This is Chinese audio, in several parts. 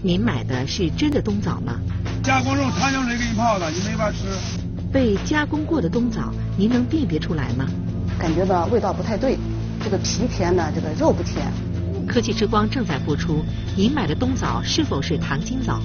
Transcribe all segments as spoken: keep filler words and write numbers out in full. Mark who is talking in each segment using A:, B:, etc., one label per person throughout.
A: 您买的是真的冬枣吗？
B: 加工肉糖浆水给你泡的，你没法吃。
A: 被加工过的冬枣，您能辨别出来吗？
C: 感觉到味道不太对，这个皮甜呢，这个肉不甜。
A: 科技之光正在播出，您买的冬枣是否是糖精枣？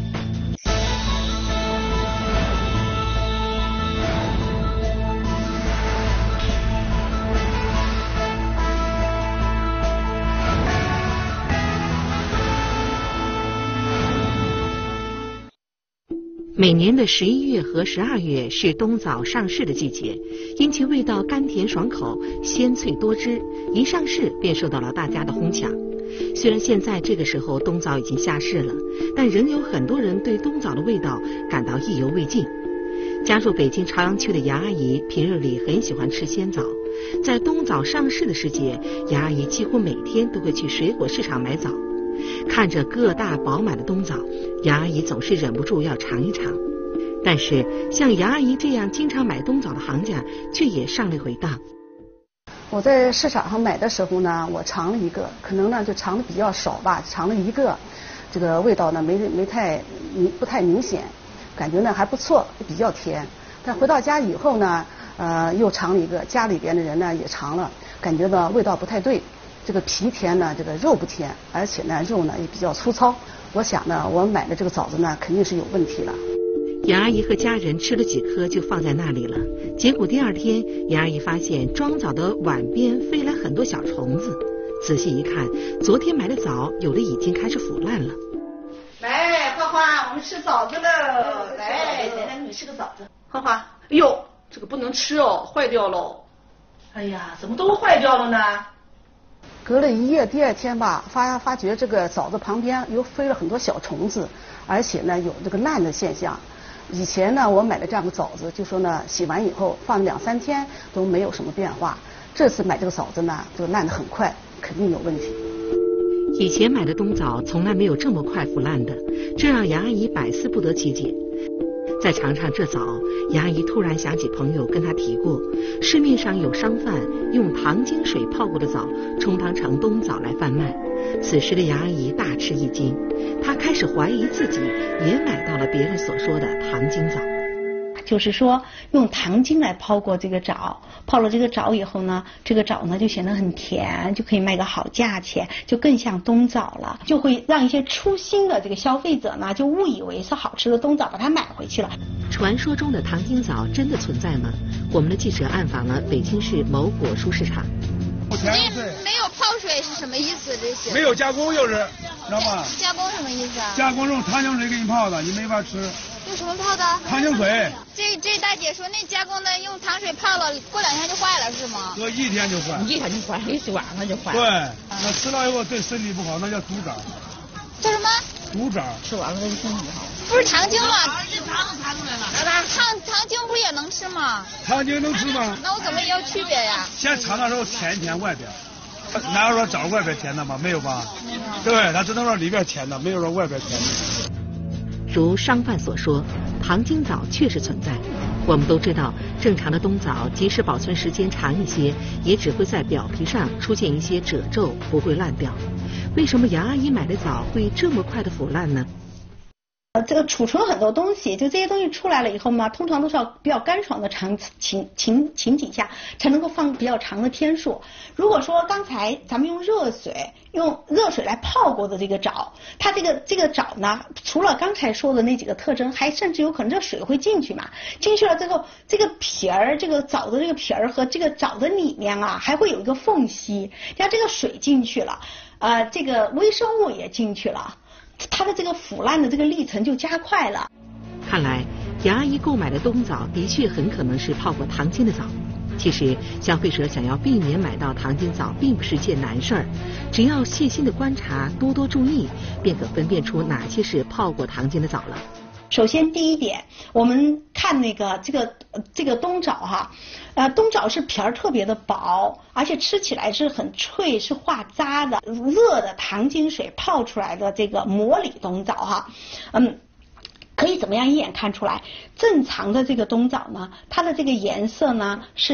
A: 每年的十一月和十二月是冬枣上市的季节，因其味道甘甜爽口、鲜脆多汁，一上市便受到了大家的哄抢。虽然现在这个时候冬枣已经下市了，但仍有很多人对冬枣的味道感到意犹未尽。家住北京朝阳区的杨阿姨平日里很喜欢吃鲜枣，在冬枣上市的时节，杨阿姨几乎每天都会去水果市场买枣。看着个大饱满的冬枣，杨阿姨总是忍不住要尝一尝。但是像杨阿姨这样经常买冬枣的行家却也上了一回当。
C: 我在市场上买的时候呢，我尝了一个，可能呢就尝的比较少吧，尝了一个，这个味道呢没没太明不太明显，感觉呢还不错，比较甜。但回到家以后呢，呃又尝了一个，家里边的人呢也尝了，感觉到味道不太对。这个皮甜呢，这个肉不甜，而且呢肉呢也比较粗糙。我想呢，我买的这个枣子呢肯定是有问题了。
A: 杨阿姨和家人吃了几颗就放在那里了，结果第二天，杨阿姨发现装枣的碗边飞来很多小虫子。仔细一看，昨天买的枣有的已经开始腐烂了。
D: 来，花花，我们吃枣子喽！来，奶奶给你吃个枣子。花花，哎呦，这个不能吃哦，坏掉喽。哎呀，怎么都坏掉了呢？
C: 隔了一夜，第二天吧，发发觉这个枣子旁边又飞了很多小虫子，而且呢有这个烂的现象。以前呢我买的这样的枣子，就说呢洗完以后放两三天都没有什么变化。这次买这个枣子呢，就烂得很快，肯定有问题。
A: 以前买的冬枣从来没有这么快腐烂的，这让杨阿姨百思不得其解。再尝尝这枣，杨阿姨突然想起朋友跟她提过，市面上有商贩用糖精水泡过的枣充当成冬枣来贩卖。此时的杨阿姨大吃一惊，她开始怀疑自己也买到了别人所说的糖精枣。
E: 就是说用糖精来泡过这个枣，泡了这个枣以后呢，这个枣呢就显得很甜，就可以卖个好价钱，就更像冬枣了，就会让一些粗心的这个消费者呢就误以为是好吃的冬枣，把它买回去了。
A: 传说中的糖精枣真的存在吗？我们的记者暗访了北京市某果蔬市场。
F: 没没有泡水是什么意思？这些
B: 没有加工就是，知道吗？
F: 加工什么意思啊？
B: 加工用糖浆水给你泡的，你没法吃。
F: 用什么泡的？
B: 糖浆水。
F: 这这大姐说那加工的用糖水泡了，过两天就坏了是吗？
B: 隔一天就坏。
D: 一天就坏，一洗完了就坏。
B: 对，那吃了以后对身体不好，那叫毒枣。
F: 叫什么？
B: 毒枣。
D: 吃完了对身体好。
F: 不是糖精吗？糖糖精不是也能吃吗？
B: 糖精能吃吗？
F: 那我怎么也有区别呀？
B: 先尝的时候甜一甜外边，哪有说枣外边甜的吗？没有吧？对，它只能说里边甜的，没有说外边甜的。
A: 如商贩所说，糖精枣确实存在。我们都知道，正常的冬枣即使保存时间长一些，也只会在表皮上出现一些褶皱，不会烂掉。为什么杨阿姨买的枣会这么快的腐烂呢？
E: 这个储存很多东西，就这些东西出来了以后嘛，通常都是要比较干爽的场情情情景下才能够放比较长的天数。如果说刚才咱们用热水用热水来泡过的这个枣，它这个这个枣呢，除了刚才说的那几个特征，还甚至有可能这水会进去嘛，进去了之后，这个皮儿这个枣的这个皮儿和这个枣的里面啊，还会有一个缝隙，像这个水进去了，呃，这个微生物也进去了。它的这个腐烂的这个历程就加快了。
A: 看来杨阿姨购买的冬枣的确很可能是泡过糖精的枣。其实消费者想要避免买到糖精枣并不是件难事儿，只要细心的观察，多多注意，便可分辨出哪些是泡过糖精的枣了。
E: 首先第一点，我们看那个这个这个冬枣哈，呃，冬枣是皮儿特别的薄，而且吃起来是很脆，是化渣的。热的糖精水泡出来的这个模拟冬枣哈，嗯，可以怎么样一眼看出来？正常的这个冬枣呢，它的这个颜色呢是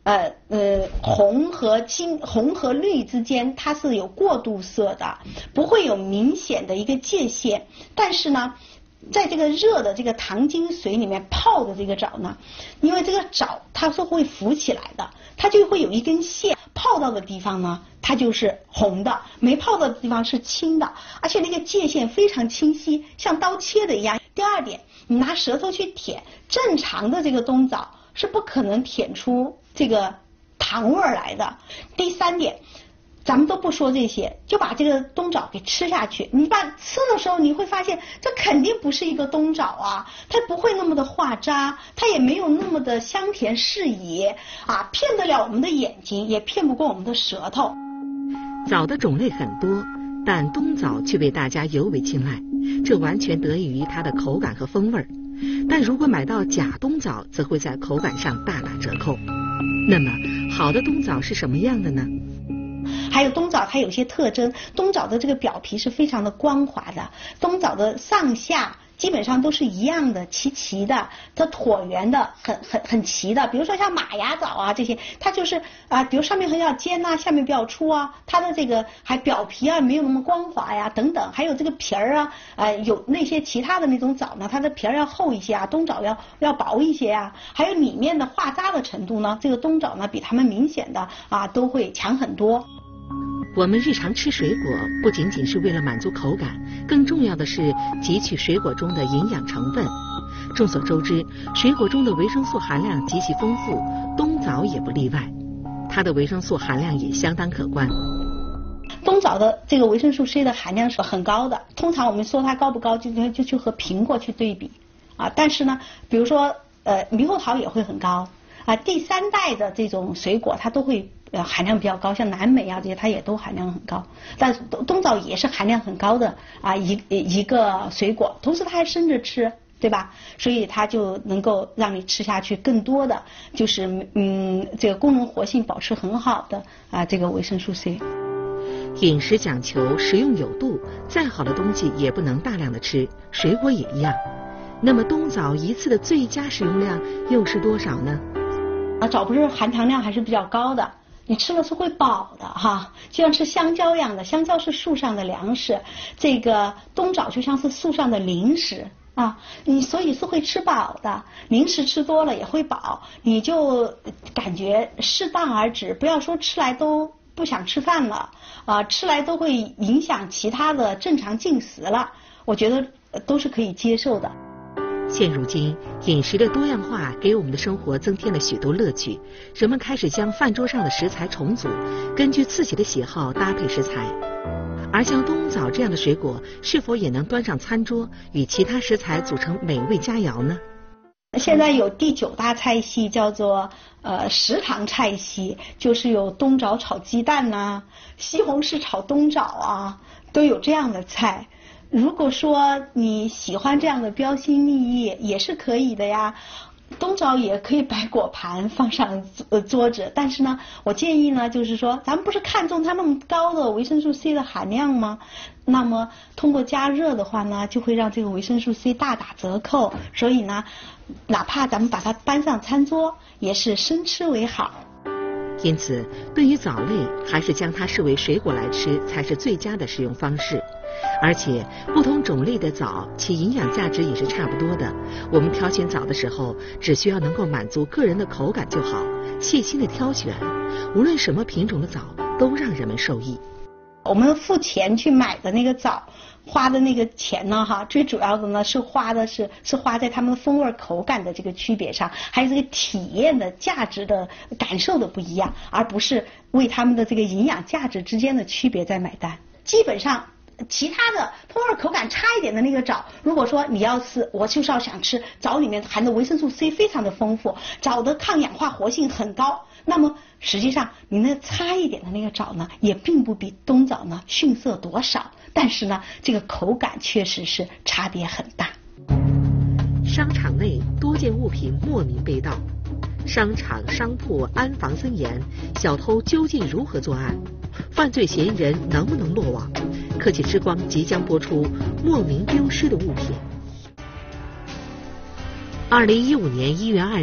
E: 呃呃红和金、红和绿之间它是有过渡色的，不会有明显的一个界限。但是呢，在这个热的这个糖精水里面泡的这个枣呢，因为这个枣它是会浮起来的，它就会有一根线，泡到的地方呢它就是红的，没泡到的地方是青的，而且那个界限非常清晰，像刀切的一样。第二点，你拿舌头去舔，正常的这个冬枣是不可能舔出这个糖味儿来的。第三点，咱们都不说这些，就把这个冬枣给吃下去。你把吃的时候，你会发现这肯定不是一个冬枣啊，它不会那么的化渣，它也没有那么的香甜适宜啊，骗得了我们的眼睛，也骗不过我们的舌头。
A: 枣的种类很多，但冬枣却被大家尤为青睐，这完全得益于它的口感和风味。但如果买到假冬枣，则会在口感上大打折扣。那么，好的冬枣是什么样的呢？
E: 还有冬枣它有些特征，冬枣的这个表皮是非常的光滑的，冬枣的上下基本上都是一样的，齐齐的，它椭圆的，很很很齐的。比如说像马牙枣啊这些，它就是啊、呃，比如上面比较尖呐、啊，下面比较粗啊，它的这个还表皮啊没有那么光滑呀，等等。还有这个皮儿啊，呃，有那些其他的那种枣呢，它的皮儿要厚一些啊，冬枣要要薄一些啊。还有里面的化渣的程度呢，这个冬枣呢比它们明显的啊都会强很多。
A: 我们日常吃水果不仅仅是为了满足口感，更重要的是汲取水果中的营养成分。众所周知，水果中的维生素含量极其丰富，冬枣也不例外，它的维生素含量也相当可观。
E: 冬枣的这个维生素 C 的含量是很高的，通常我们说它高不高，就就去和苹果去对比啊。但是呢，比如说呃猕猴桃也会很高啊，第三代的这种水果它都会呃含量比较高，像蓝莓啊这些它也都含量很高，但冬枣也是含量很高的啊一一个水果，同时它还生着吃，对吧？所以它就能够让你吃下去更多的就是嗯这个功能活性保持很好的啊这个维生素 C。
A: 饮食讲求食用有度，再好的东西也不能大量的吃，水果也一样。那么冬枣一次的最佳食用量又是多少呢？
E: 啊，枣不是含糖量还是比较高的，你吃了是会饱的哈，就像吃香蕉一样的，香蕉是树上的粮食，这个冬枣就像是树上的零食啊，你所以是会吃饱的，零食吃多了也会饱，你就感觉适当而止，不要说吃来都不想吃饭了啊，吃来都会影响其他的正常进食了，我觉得都是可以接受的。
A: 现如今，饮食的多样化给我们的生活增添了许多乐趣，人们开始将饭桌上的食材重组，根据自己的喜好搭配食材。而像冬枣这样的水果，是否也能端上餐桌，与其他食材组成美味佳肴呢？
E: 现在有第九大菜系叫做呃食堂菜系，就是有冬枣炒鸡蛋呐、啊、西红柿炒冬枣啊，都有这样的菜。如果说你喜欢这样的标新立异也是可以的呀，冬枣也可以摆果盘放上呃桌子，但是呢我建议呢就是说咱们不是看重它那么高的维生素 C 的含量吗？那么通过加热的话呢就会让这个维生素 C 大打折扣，所以呢哪怕咱们把它搬上餐桌也是生吃为好。
A: 因此对于枣类，还是将它视为水果来吃才是最佳的食用方式。而且不同种类的枣其营养价值也是差不多的，我们挑选枣的时候只需要能够满足个人的口感就好，细心的挑选，无论什么品种的枣都让人们受益。
E: 我们付钱去买的那个枣，花的那个钱呢哈，最主要的呢是花的是是花在它们风味口感的这个区别上，还有这个体验的价值的感受的不一样，而不是为它们的这个营养价值之间的区别在买单。基本上其他的风味口感差一点的那个枣，如果说你要是我就是要想吃枣里面含的维生素 C 非常的丰富，枣的抗氧化活性很高，那么实际上你那差一点的那个枣呢也并不比冬枣呢逊色多少，但是呢这个口感确实是差别很大。
A: 商场内多件物品莫名被盗，商场商铺安防森严，小偷究竟如何作案？犯罪嫌疑人能不能落网？科技之光即将播出莫名丢失的物品。二零一五年一月二日，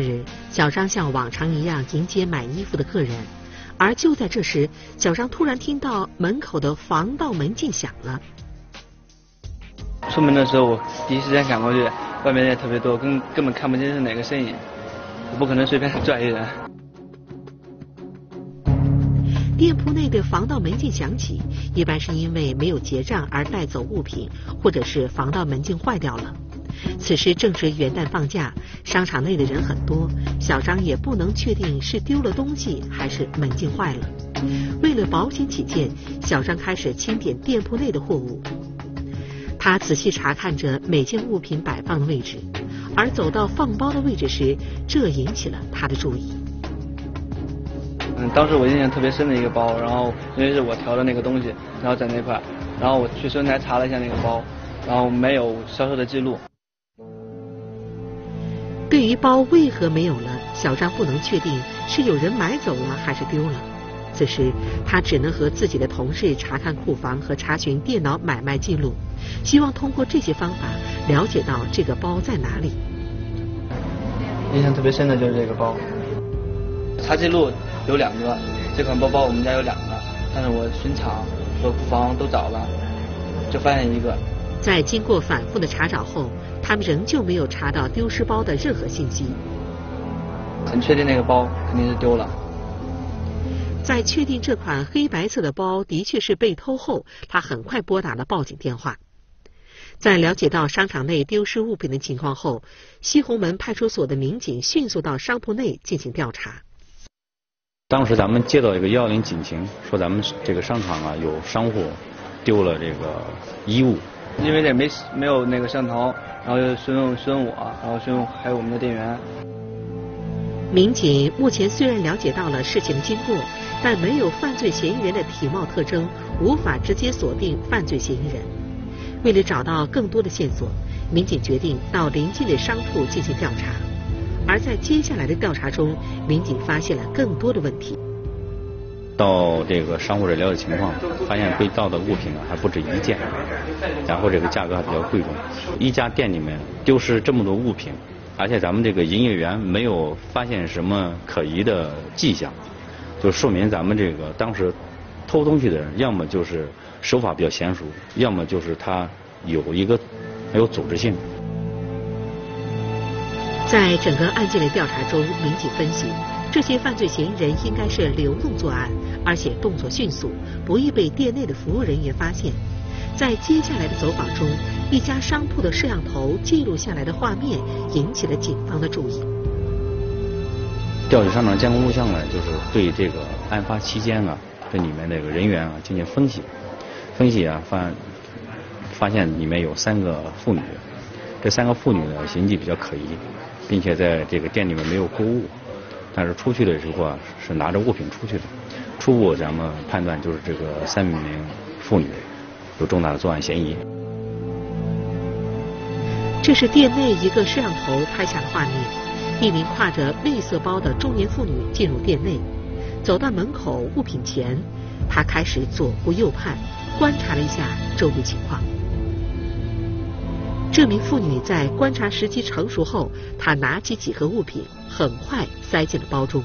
A: 小张像往常一样迎接买衣服的客人，而就在这时，小张突然听到门口的防盗门禁响了。
G: 出门的时候，我第一时间赶过去，外面人也特别多，根根本看不清是哪个身影，我不可能随便拽一人。
A: 店铺内的防盗门禁响起，一般是因为没有结账而带走物品，或者是防盗门禁坏掉了。此时正值元旦放假，商场内的人很多，小张也不能确定是丢了东西还是门禁坏了。为了保险起见，小张开始清点店铺内的货物。他仔细查看着每件物品摆放的位置，而走到放包的位置时，这引起了他的注意。
G: 嗯，当时我印象特别深的一个包，然后因为是我调的那个东西，然后在那块，然后我去收银台查了一下那个包，然后没有销售的记录。
A: 对于包为何没有了，小张不能确定是有人买走了还是丢了。此时他只能和自己的同事查看库房和查询电脑买卖记录，希望通过这些方法了解到这个包在哪里。
G: 印象特别深的就是这个包，查记录有两个，这款包包我们家有两个，但是我巡场和库房都找了，就发现一个。
A: 在经过反复的查找后，他们仍旧没有查到丢失包的任何信息。
G: 很确定那个包肯定是丢了。
A: 在确定这款黑白色的包的确是被偷后，他很快拨打了报警电话。在了解到商场内丢失物品的情况后，西红门派出所的民警迅速到商铺内进行调查。
H: 当时咱们接到一个幺幺零警情，说咱们这个商场啊有商户丢了这个衣物，
G: 因为这没没有那个上头，然后就询问询问我，然后询问还有我们的店员。
A: 民警目前虽然了解到了事情的经过，但没有犯罪嫌疑人的体貌特征，无法直接锁定犯罪嫌疑人。为了找到更多的线索，民警决定到邻近的商铺进行调查。而在接下来的调查中，民警发现了更多的问题。
H: 到这个商户这了解情况，发现被盗的物品呢还不止一件，然后这个价格还比较贵重。一家店里面丢失这么多物品，而且咱们这个营业员没有发现什么可疑的迹象，就说明咱们这个当时偷东西的人，要么就是手法比较娴熟，要么就是他有一个很有组织性。
A: 在整个案件的调查中，民警分析，这些犯罪嫌疑人应该是流动作案，而且动作迅速，不易被店内的服务人员发现。在接下来的走访中，一家商铺的摄像头记录下来的画面引起了警方的注意。
H: 调取商场监控录像呢，就是对这个案发期间啊，这里面这个人员啊进行分析，分析啊发发现里面有三个妇女，这三个妇女呢行迹比较可疑，并且在这个店里面没有购物，但是出去的时候啊是拿着物品出去的。初步咱们判断就是这个三名妇女有重大的作案嫌疑。
A: 这是店内一个摄像头拍下的画面，一名挎着绿色包的中年妇女进入店内，走到门口物品前，她开始左顾右盼，观察了一下周围情况。这名妇女在观察时机成熟后，她拿起几盒物品，很快塞进了包中。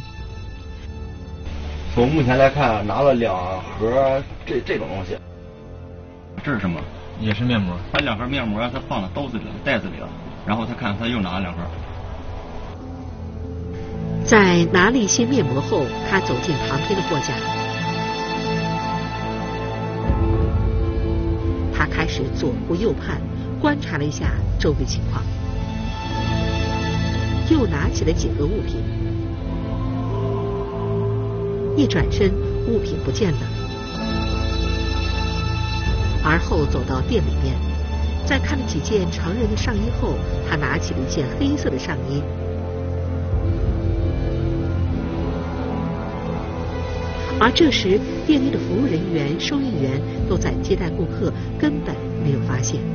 I: 从目前来看，拿了两盒这这种东西。
J: 这是什么？也是面膜。他两盒面膜，他放到兜子里了、袋子里了，然后他看他又拿了两盒。
A: 在拿了一些面膜后，他走进旁边的货架，他开始左顾右盼，观察了一下周围情况，又拿起了几盒物品，一转身，物品不见了。而后走到店里面，在看了几件成人的上衣后，他拿起了一件黑色的上衣。而这时，店内的服务人员、收银员都在接待顾客，根本没有发现。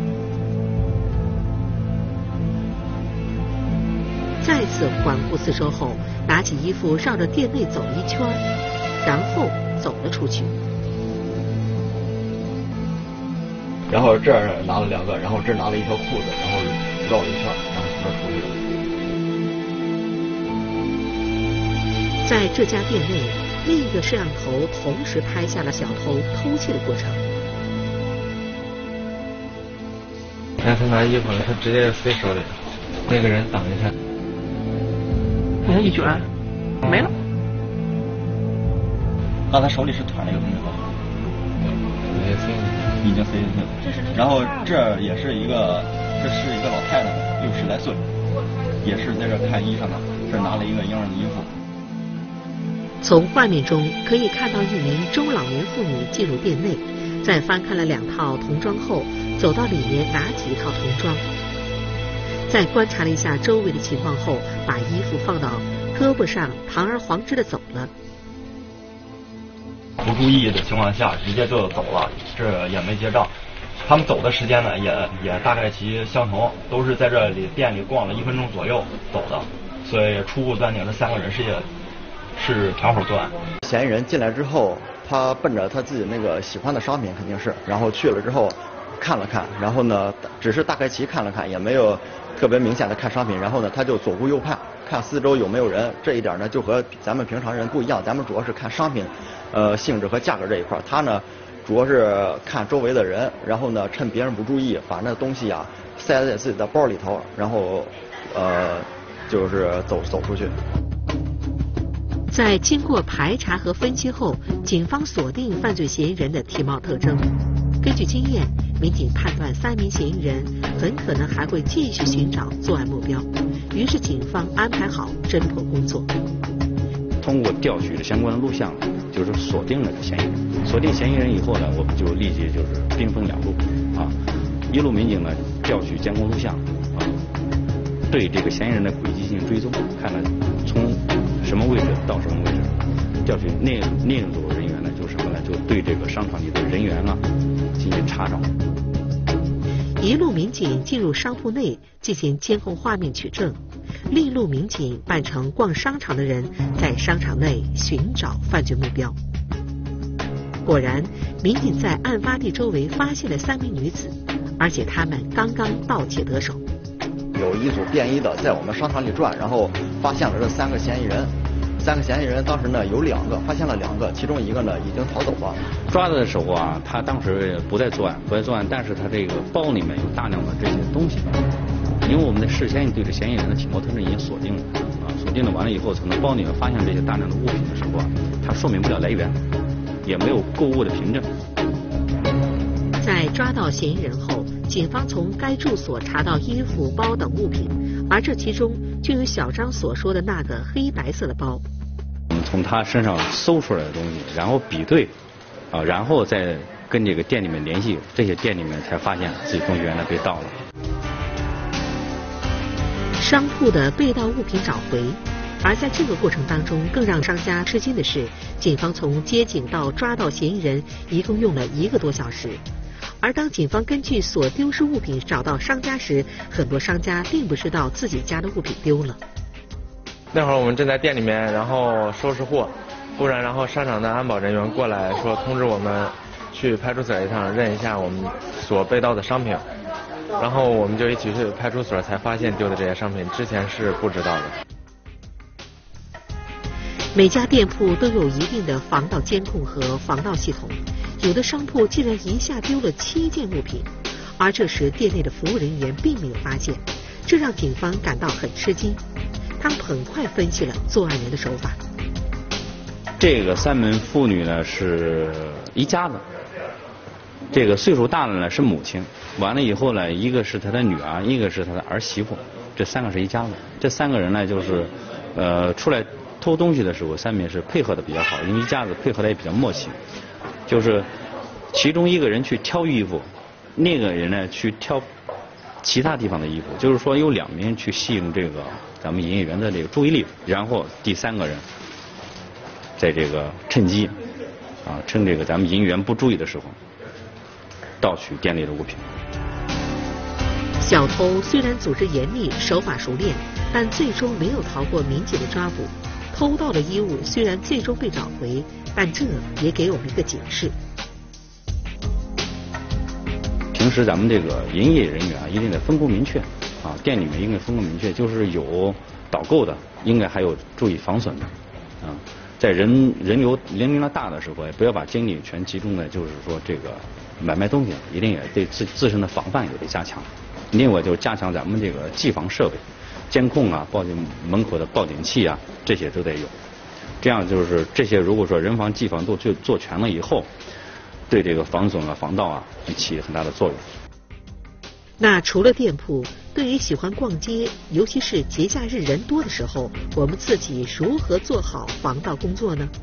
A: 再次环顾四周后，拿起衣服绕着店内走了一圈，然后走了出去。
I: 然后这儿拿了两个，然后这儿拿了一条裤子，然后绕了一圈，然后从这出去了。
A: 在这家店内，另一个摄像头同时拍下了小偷偷窃的过程。
J: 你看他拿衣服了，他直接就塞手里，那个人挡一下，
D: 你看一卷没了。
J: 啊，他手里是团了一个东西吧？没塞，已经塞进去了。然后这也是一个，这是一个老太太，六十来岁，也是在这看衣裳呢，这拿了一个婴儿的衣服。
A: 从画面中可以看到一名中老年妇女进入店内，在翻看了两套童装后，走到里面拿起一套童装。在观察了一下周围的情况后，把衣服放到胳膊上，堂而皇之的走了。
J: 不注意的情况下，直接就走了，这也没结账。他们走的时间呢，也也大概其相同，都是在这里店里逛了一分钟左右走的，所以初步断定这三个人是是团伙作案。
I: 嫌疑人进来之后，他奔着他自己那个喜欢的商品肯定是，然后去了之后看了看，然后呢，只是大概其看了看，也没有特别明显的看商品，然后呢，他就左顾右盼，看四周有没有人。这一点呢，就和咱们平常人不一样，咱们主要是看商品，呃，性质和价格这一块，他呢，主要是看周围的人，然后呢，趁别人不注意，把那东西啊塞在自己的包里头，然后呃，就是走走出去。
A: 在经过排查和分析后，警方锁定犯罪嫌疑人的体貌特征。根据经验，民警判断三名嫌疑人很可能还会继续寻找作案目标，于是警方安排好侦破工作。
H: 通过调取的相关的录像，就是锁定了嫌疑人。锁定嫌疑人以后呢，我们就立即就是兵分两路啊，一路民警呢调取监控录像啊，对这个嫌疑人的轨迹进行追踪，看看从什么位置到什么位置，调取另另一组人员呢，就是什么呢？就对这个商场里的人员啊进行查找。
A: 一路民警进入商铺内进行监控画面取证，另一路民警扮成逛商场的人，在商场内寻找犯罪目标。果然，民警在案发地周围发现了三名女子，而且她们刚刚盗窃得手。
I: 有一组便衣的在我们商场里转，然后发现了这三个嫌疑人。三个嫌疑人当时呢有两个发现了两个，其中一个呢已经逃走了。
H: 抓的时候啊，他当时不在作案，不在作案，但是他这个包里面有大量的这些东西。因为我们的事先对这嫌疑人的体貌特征已经锁定了啊，锁定了完了以后，从包里面发现这些大量的物品的时候啊，它说明不了来源，也没有购物的凭证。
A: 在抓到嫌疑人后，警方从该住所查到衣服、包等物品，而这其中就有小张所说的那个黑白色的包。
H: 我们从他身上搜出来的东西，然后比对，啊，然后再跟这个店里面联系，这些店里面才发现自己东西原来被盗了。
A: 商铺的被盗物品找回，而在这个过程当中，更让商家吃惊的是，警方从接警到抓到嫌疑人，一共用了一个多小时。而当警方根据所丢失物品找到商家时，很多商家并不知道自己家的物品丢了。
J: 那会儿我们正在店里面，然后收拾货，忽然然后商场的安保人员过来说通知我们去派出所一趟认一下我们所被盗的商品，然后我们就一起去派出所，才发现丢的这些商品之前是不知道的。
A: 每家店铺都有一定的防盗监控和防盗系统，有的商铺竟然一下丢了七件物品，而这时店内的服务人员并没有发现，这让警方感到很吃惊。他们很快分析了作案人的手法。
H: 这个三门妇女呢是一家子，这个岁数大了呢是母亲，完了以后呢，一个是她的女儿，一个是她的儿媳妇，这三个是一家子。这三个人呢就是呃出来偷东西的时候，三名是配合的比较好，因为一家子配合的也比较默契。就是其中一个人去挑衣服，那个人呢去挑其他地方的衣服，就是说有两名去吸引这个咱们营业员的这个注意力，然后第三个人在这个趁机啊，趁这个咱们营业员不注意的时候，盗取店里的物品。
A: 小偷虽然组织严密，手法熟练，但最终没有逃过民警的抓捕。偷盗的衣物虽然最终被找回，但这也给我们一个警示。
H: 平时咱们这个营业人员啊，一定得分工明确啊，店里面应该分工明确，就是有导购的，应该还有注意防损的， 啊，在人人流年龄大的时候，也不要把精力全集中在就是说这个买卖东西，一定也对自自身的防范也得加强。另外就是加强咱们这个系防设备，监控啊、报警门口的报警器啊，这些都得有。这样就是这些，如果说人防、技防都去做全了以后，对这个防损啊、防盗啊起很大的作用。
A: 那除了店铺，对于喜欢逛街，尤其是节假日人多的时候，我们自己如何做好防盗工作呢？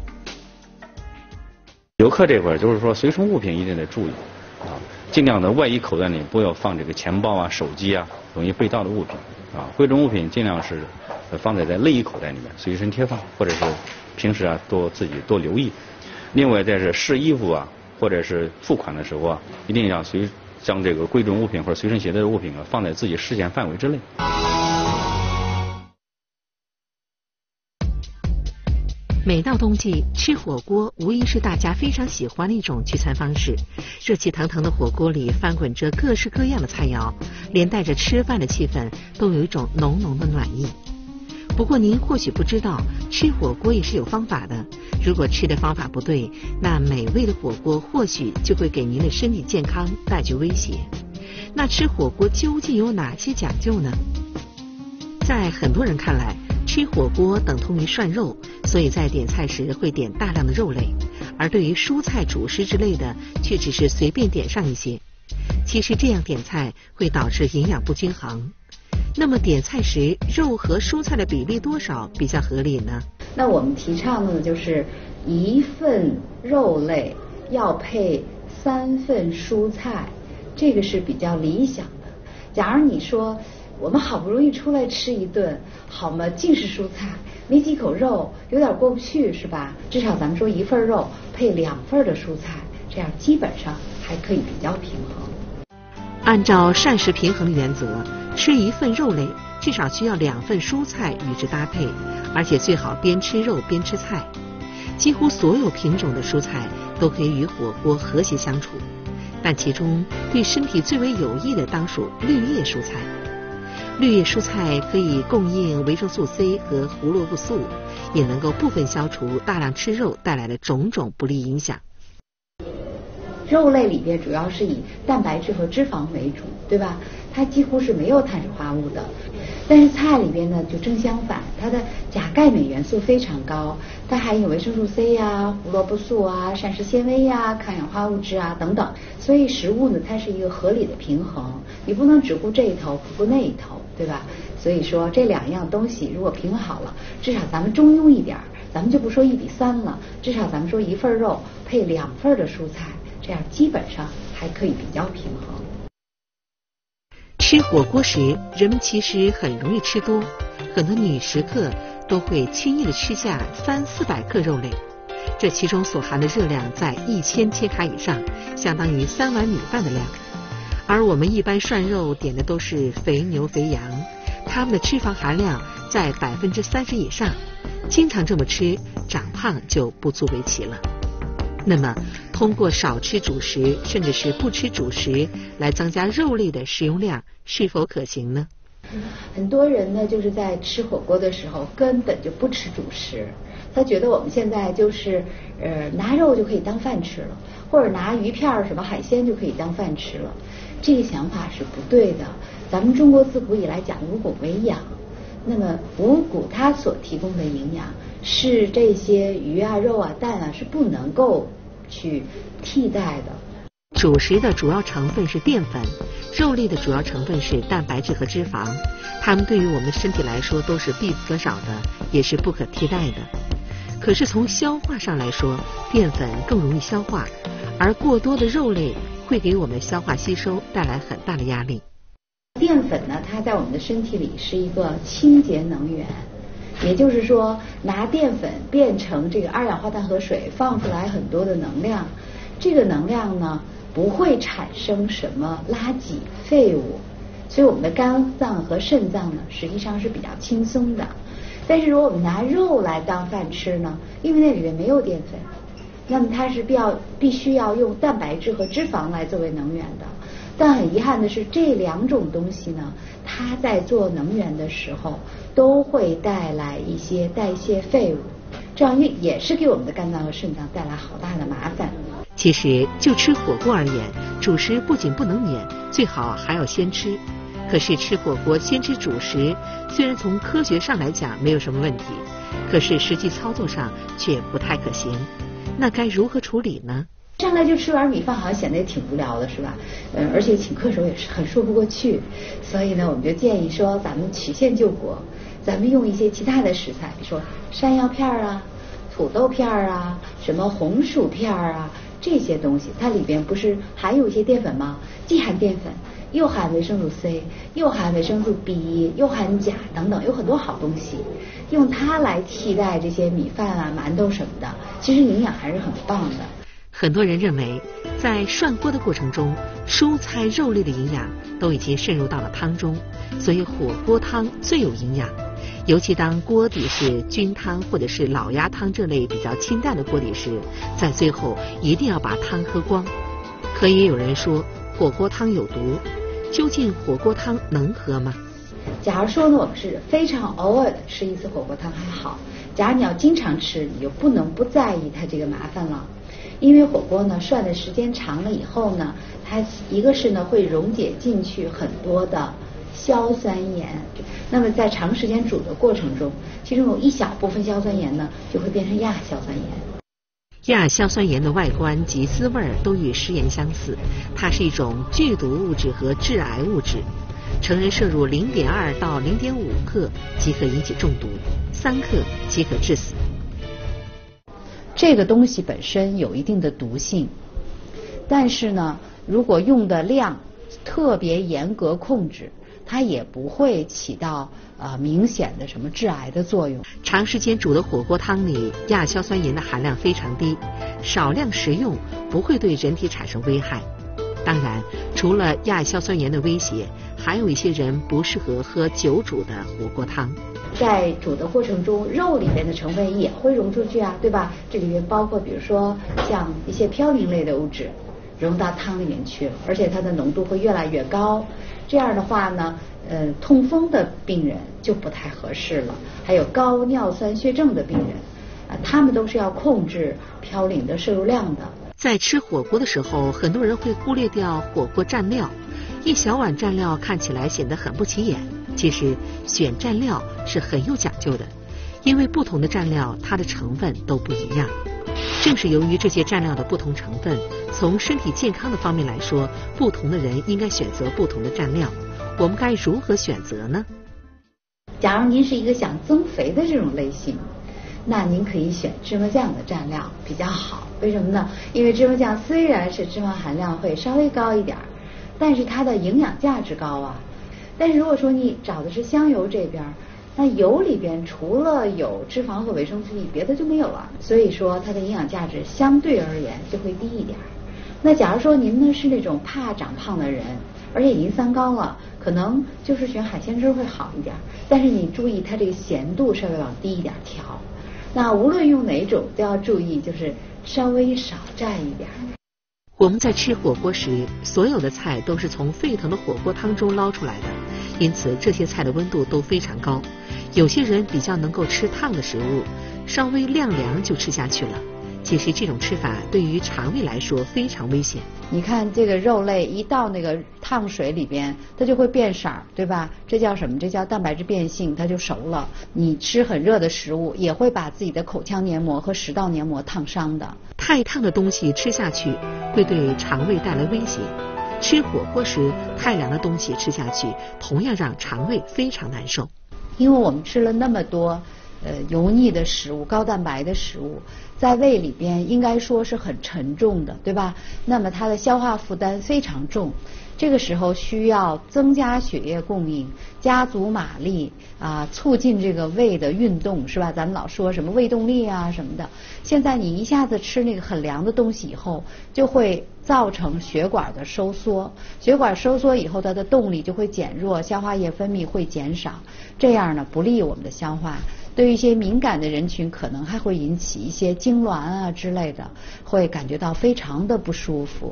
H: 游客这块儿就是说随身物品一定得注意啊，尽量的外衣口袋里不要放这个钱包啊、手机啊，容易被盗的物品啊，贵重物品尽量是放在在内衣口袋里面随身贴放，或者是平时啊多自己多留意。另外在这试衣服啊，或者是付款的时候啊，一定要随将这个贵重物品或者随身携带的物品啊放在自己视线范围之内。
A: 每到冬季，吃火锅无疑是大家非常喜欢的一种聚餐方式。热气腾腾的火锅里翻滚着各式各样的菜肴，连带着吃饭的气氛都有一种浓浓的暖意。不过您或许不知道，吃火锅也是有方法的。如果吃的方法不对，那美味的火锅或许就会给您的身体健康带去威胁。那吃火锅究竟有哪些讲究呢？在很多人看来，吃火锅等同于涮肉，所以在点菜时会点大量的肉类，而对于蔬菜、主食之类的，却只是随便点上一些。其实这样点菜会导致营养不均衡。那么点菜时，肉和蔬菜的比例多少比较合理呢？
K: 那我们提倡的呢，就是一份肉类要配三份蔬菜，这个是比较理想的。假如你说我们好不容易出来吃一顿，好嘛，尽是蔬菜，没几口肉，有点过不去，是吧？至少咱们说一份肉配两份的蔬菜，这样基本上还可以比较平衡。
A: 按照膳食平衡的原则，吃一份肉类至少需要两份蔬菜与之搭配，而且最好边吃肉边吃菜。几乎所有品种的蔬菜都可以与火锅和谐相处，但其中对身体最为有益的当属绿叶蔬菜。绿叶蔬菜可以供应维生素 C 和胡萝卜素，也能够部分消除大量吃肉带来的种种不利影响。
K: 肉类里边主要是以蛋白质和脂肪为主，对吧？它几乎是没有碳水化合物的。但是菜里边呢就正相反，它的钾钙镁元素非常高，它含有维生素 C 呀、胡萝卜素啊、膳食纤维呀、抗氧化物质啊等等。所以食物呢它是一个合理的平衡，你不能只顾这一头不顾那一头，对吧？所以说这两样东西如果平衡好了，至少咱们中庸一点，咱们就不说一比三了，至少咱们说一份肉配两份的蔬菜，这样基本上还可以比较平衡。
A: 吃火锅时，人们其实很容易吃多，很多女食客都会轻易的吃下三四百克肉类，这其中所含的热量在一千千卡以上，相当于三碗米饭的量。而我们一般涮肉点的都是肥牛肥羊，它们的脂肪含量在百分之三十以上，经常这么吃，长胖就不足为奇了。那么通过少吃主食甚至是不吃主食来增加肉类的食用量是否可行呢？
K: 很多人呢就是在吃火锅的时候根本就不吃主食，他觉得我们现在就是呃拿肉就可以当饭吃了，或者拿鱼片什么海鲜就可以当饭吃了，这个想法是不对的。咱们中国自古以来讲五谷为养，那么五谷它所提供的营养是这些鱼啊肉啊蛋啊是不能够去替代的。
A: 主食的主要成分是淀粉，肉类的主要成分是蛋白质和脂肪，它们对于我们身体来说都是必不可少的，也是不可替代的。可是从消化上来说，淀粉更容易消化，而过多的肉类会给我们消化吸收带来很大的压力。
K: 淀粉呢，它在我们的身体里是一个清洁能源，也就是说拿淀粉变成这个二氧化碳和水，放出来很多的能量，这个能量呢不会产生什么垃圾废物，所以我们的肝脏和肾脏呢实际上是比较轻松的。但是如果我们拿肉来当饭吃呢，因为那里面没有淀粉，那么它是必要必须要用蛋白质和脂肪来作为能源的。但很遗憾的是，这两种东西呢，它在做能源的时候都会带来一些代谢废物， 这样也也是给我们的肝脏和肾脏带来好大的麻烦。
A: 其实就吃火锅而言，主食不仅不能免，最好还要先吃。可是吃火锅先吃主食，虽然从科学上来讲没有什么问题，可是实际操作上却不太可行。那该如何处理呢？
K: 上来就吃碗米饭，好像显得也挺无聊的，是吧？嗯，而且请客时候也是很说不过去。所以呢，我们就建议说，咱们曲线救国，咱们用一些其他的食材，比如说山药片啊、土豆片啊、什么红薯片啊，这些东西，它里边不是含有一些淀粉吗？既含淀粉，又含维生素 C， 又含维生素 B， 又含钾等等，有很多好东西。用它来替代这些米饭啊、馒头什么的，其实营养还是很棒的。
A: 很多人认为，在涮锅的过程中，蔬菜肉类的营养都已经渗入到了汤中，所以火锅汤最有营养。尤其当锅底是菌汤或者是老鸭汤这类比较清淡的锅底时，在最后一定要把汤喝光。可也有人说火锅汤有毒，究竟火锅汤能喝吗？
K: 假如说呢，我们是非常偶尔的吃一次火锅汤还好，假如你要经常吃，你就不能不在意它这个麻烦了。因为火锅呢涮的时间长了以后呢，它一个是呢会溶解进去很多的硝酸盐，那么在长时间煮的过程中，其中有一小部分硝酸盐呢就会变成亚硝酸盐。
A: 亚硝酸盐的外观及滋味都与食盐相似，它是一种剧毒物质和致癌物质。成人摄入 零点二 到 零点五 克即可引起中毒，三克即可致死。
K: 这个东西本身有一定的毒性，但是呢，如果用的量特别严格控制，它也不会起到呃明显的什么致癌的作用。
A: 长时间煮的火锅汤里，亚硝酸盐的含量非常低，少量食用不会对人体产生危害。当然，除了亚硝酸盐的威胁，还有一些人不适合喝久煮的火锅汤。
K: 在煮的过程中，肉里边的成分也会溶出去啊，对吧？这里面包括比如说像一些嘌呤类的物质溶到汤里面去了，而且它的浓度会越来越高。这样的话呢，呃，痛风的病人就不太合适了，还有高尿酸血症的病人啊，他们都是要控制嘌呤的摄入量的。
A: 在吃火锅的时候，很多人会忽略掉火锅蘸料，一小碗蘸料看起来显得很不起眼。其实选蘸料是很有讲究的，因为不同的蘸料它的成分都不一样。正是由于这些蘸料的不同成分，从身体健康的方面来说，不同的人应该选择不同的蘸料。我们该如何选择呢？
K: 假如您是一个想增肥的这种类型，那您可以选芝麻酱的蘸料比较好。为什么呢？因为芝麻酱虽然是脂肪含量会稍微高一点，但是它的营养价值高啊。但是如果说你找的是香油这边，那油里边除了有脂肪和维生素 E， 别的就没有了，所以说它的营养价值相对而言就会低一点。那假如说您呢是那种怕长胖的人，而且已经三高了，可能就是选海鲜汁会好一点，但是你注意它这个咸度稍微往低一点调。那无论用哪种都要注意，就是稍微少蘸一点。
A: 我们在吃火锅时，所有的菜都是从沸腾的火锅汤中捞出来的，因此这些菜的温度都非常高。有些人比较能够吃烫的食物，稍微晾凉就吃下去了。其实这种吃法对于肠胃来说非常危险。
K: 你看这个肉类一到那个烫水里边，它就会变色，对吧？这叫什么？这叫蛋白质变性，它就熟了。你吃很热的食物，也会把自己的口腔黏膜和食道黏膜烫伤的。
A: 太烫的东西吃下去会对肠胃带来威胁。吃火锅时，太凉的东西吃下去，同样让肠胃非常难受。
K: 因为我们吃了那么多呃油腻的食物、高蛋白的食物，在胃里边应该说是很沉重的，对吧？那么它的消化负担非常重，这个时候需要增加血液供应，加足马力啊，促进这个胃的运动，是吧？咱们老说什么胃动力啊什么的。现在你一下子吃那个很凉的东西以后，就会造成血管的收缩，血管收缩以后，它的动力就会减弱，消化液分泌会减少，这样呢不利我们的消化。对于一些敏感的人群，可能还会引起一些痉挛啊之类的，会感觉到非常的不舒服。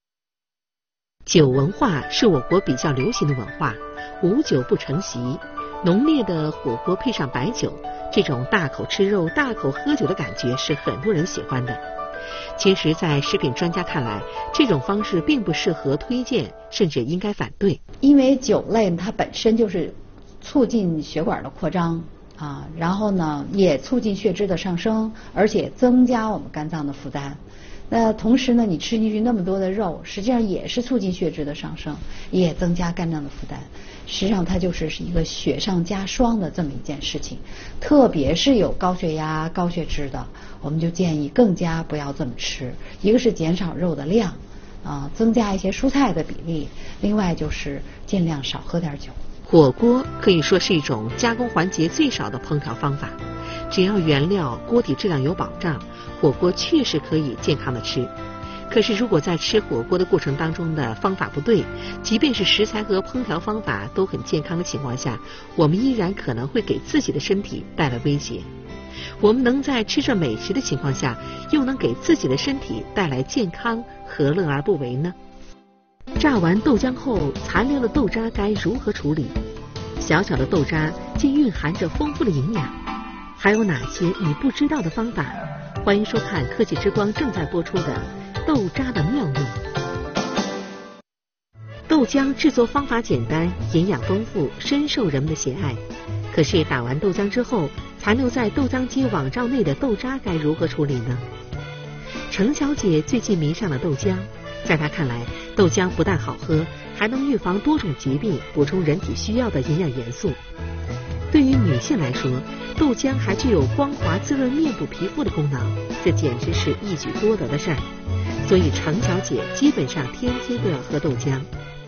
A: 酒文化是我国比较流行的文化，无酒不成席。 浓烈的火锅配上白酒，这种大口吃肉、大口喝酒的感觉是很多人喜欢的。其实，在食品专家看来，这种方式并不适合推荐，甚至应该反对。
K: 因为酒类它本身就是促进血管的扩张啊，然后呢也促进血脂的上升，而且增加我们肝脏的负担。那同时呢，你吃进去那么多的肉，实际上也是促进血脂的上升，也增加肝脏的负担。实际上它就是一个雪上加霜的这么一件事情。特别是有高血压、高血脂的，我们就建议更加不要这么吃。一个是减少肉的量，啊，增加一些蔬菜的比例；另外就是尽量少喝点酒。
A: 火锅可以说是一种加工环节最少的烹调方法，只要原料、锅底质量有保障，火锅确实可以健康的吃。可是如果在吃火锅的过程当中的方法不对，即便是食材和烹调方法都很健康的情况下，我们依然可能会给自己的身体带来威胁。我们能在吃着美食的情况下，又能给自己的身体带来健康，何乐而不为呢？榨完豆浆后，残留的豆渣该如何处理？小小的豆渣竟蕴含着丰富的营养，还有哪些你不知道的方法？欢迎收看科技之光正在播出的豆渣的妙用。豆浆制作方法简单，营养丰富，深受人们的喜爱。可是打完豆浆之后，残留在豆浆机网罩内的豆渣该如何处理呢？程小姐最近迷上了豆浆，在她看来，豆浆不但好喝，还能预防多种疾病，补充人体需要的营养元素。对于女性来说，豆浆还具有光滑滋润面部皮肤的功能，这简直是一举多得的事儿。所以程小姐基本上天天都要喝豆浆。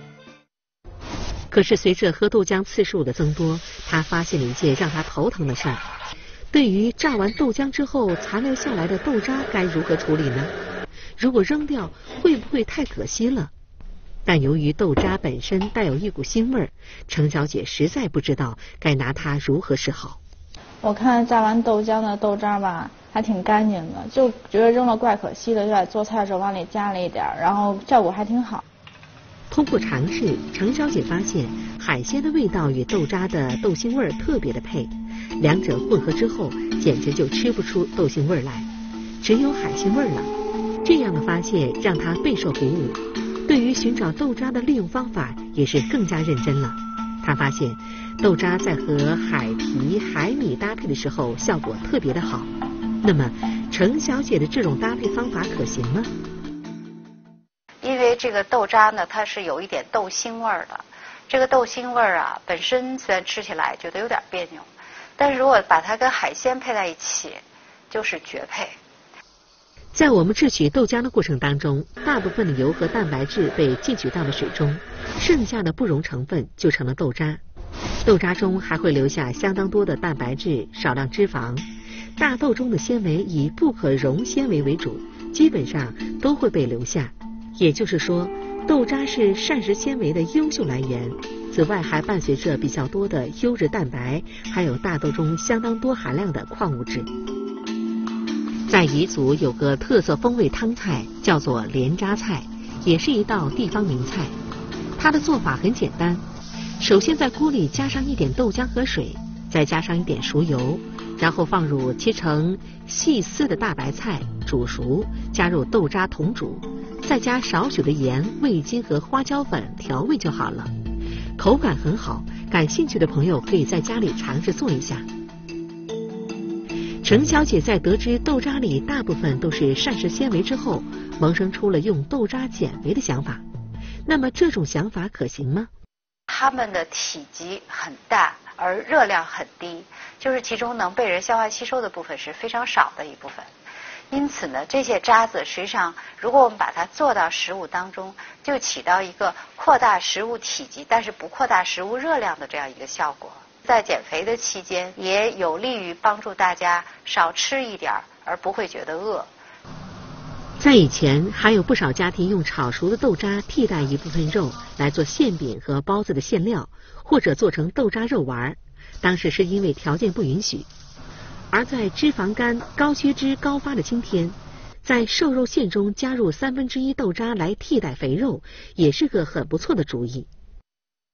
A: 可是随着喝豆浆次数的增多，她发现了一件让她头疼的事儿。对于榨完豆浆之后残留下来的豆渣该如何处理呢？如果扔掉，会不会太可惜了？但由于豆渣本身带有一股腥味儿，程小姐实在不知道该拿它如何是好。
L: 我看榨完豆浆的豆渣吧，还挺干净的，就觉得扔了怪可惜的，就在做菜的时候往里加了一点，然后效果还挺好。
A: 通过尝试，程小姐发现海鲜的味道与豆渣的豆腥味儿特别的配，两者混合之后，简直就吃不出豆腥味儿来，只有海鲜味儿了。这样的发现让她备受鼓舞，对于寻找豆渣的利用方法也是更加认真了。她发现豆渣在和海皮、海米搭配的时候效果特别的好。那么程小姐的这种搭配方法可行吗？
K: 因为这个豆渣呢，它是有一点豆腥味儿的。这个豆腥味儿啊，本身虽然吃起来觉得有点别扭，但是如果把它跟海鲜配在一起，就是绝配。
A: 在我们制取豆浆的过程当中，大部分的油和蛋白质被进取到了水中，剩下的不溶成分就成了豆渣。豆渣中还会留下相当多的蛋白质，少量脂肪。大豆中的纤维以不可溶纤维为主，基本上都会被留下。也就是说，豆渣是膳食纤维的优秀来源。此外，还伴随着比较多的优质蛋白，还有大豆中相当多含量的矿物质。在彝族有个特色风味汤菜，叫做莲渣菜，也是一道地方名菜。它的做法很简单，首先在锅里加上一点豆浆和水，再加上一点熟油，然后放入切成细丝的大白菜煮熟，加入豆渣同煮，再加少许的盐、味精和花椒粉调味就好了。口感很好，感兴趣的朋友可以在家里尝试做一下。程小姐在得知豆渣里大部分都是膳食纤维之后，萌生出了用豆渣减肥的想法。那么这种想法可行吗？
K: 它们的体积很大，而热量很低，就是其中能被人消化吸收的部分是非常少的一部分。因此呢，这些渣子实际上，如果我们把它做到食物当中，就起到一个扩大食物体积，但是不扩大食物热量的这样一个效果。在减肥的期间，也有利于帮助大家少吃一点，而不会觉得饿。
A: 在以前，还有不少家庭用炒熟的豆渣替代一部分肉来做馅饼和包子的馅料，或者做成豆渣肉丸。当时是因为条件不允许。而在脂肪肝、高血脂高发的今天，在瘦肉馅中加入三分之一豆渣来替代肥肉，也是个很不错的主意。